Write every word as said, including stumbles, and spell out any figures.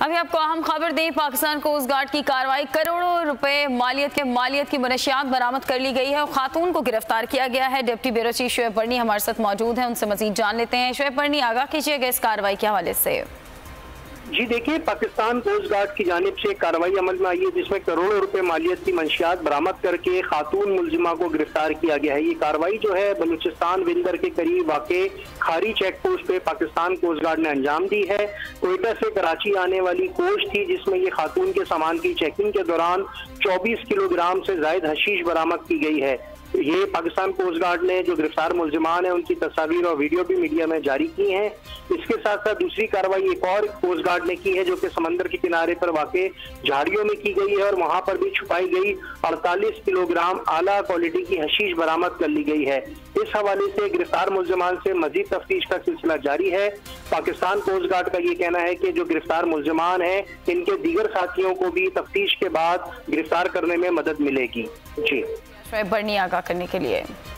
अभी आपको अहम खबर दें, पाकिस्तान कोस्ट गार्ड की कार्रवाई, करोड़ों रुपए मालियत के मालियत की मनशियात बरामद कर ली गई है और खातून को गिरफ्तार किया गया है। Deputy bureau chief Shoaib Burney हमारे साथ मौजूद हैं, उनसे मजीद जान लेते हैं। शोएब बर्नी, आगाह कीजिएगा इस कार्रवाई के हवाले से। जी देखिए, पाकिस्तान कोस्ट गार्ड की जानिब से कार्रवाई अमल में आई है जिसमें करोड़ों रुपए मालियत की मंशियात बरामद करके खातून मुलजिमा को गिरफ्तार किया गया है। ये कार्रवाई जो है बलूचिस्तान विंदर के करीब वाक़े खारी चेक पोस्ट पे पाकिस्तान कोस्ट गार्ड ने अंजाम दी है। कोयटा से कराची आने वाली कोच थी जिसमें ये खातून के सामान की चेकिंग के दौरान चौबीस किलोग्राम से ज्यादा हशीश बरामद की गई है। ये पाकिस्तान कोस्ट गार्ड ने जो गिरफ्तार मुलजिमान है उनकी तस्वीर और वीडियो भी मीडिया में जारी की हैं। इसके साथ साथ दूसरी कार्रवाई एक और कोस्ट गार्ड ने की है जो कि समंदर के किनारे पर वाक़े झाड़ियों में की गई है और वहां पर भी छुपाई गई अड़तालीस किलोग्राम आला क्वालिटी की हशीश बरामद कर ली गई है। इस हवाले से गिरफ्तार मुलजिमान से मजीद तफ्तीश का सिलसिला जारी है। पाकिस्तान कोस्ट गार्ड का ये कहना है कि जो गिरफ्तार मुलजिमान है इनके दीगर साथियों को भी तफ्तीश के बाद गिरफ्तार करने में मदद मिलेगी। जी, शोएब बर्नी आगाह करने के लिए।